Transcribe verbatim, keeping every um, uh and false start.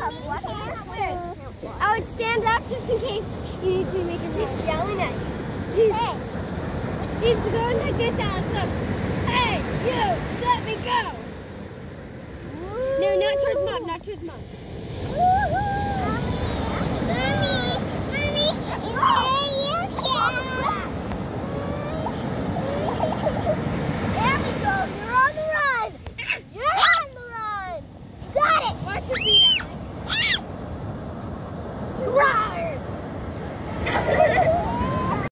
Alex, stand up just in case you need to make a He's yelling at you. He's, hey. He's going like this, Alex. Look. Hey, you, let me go. Woo. No, not towards mom, not towards mom.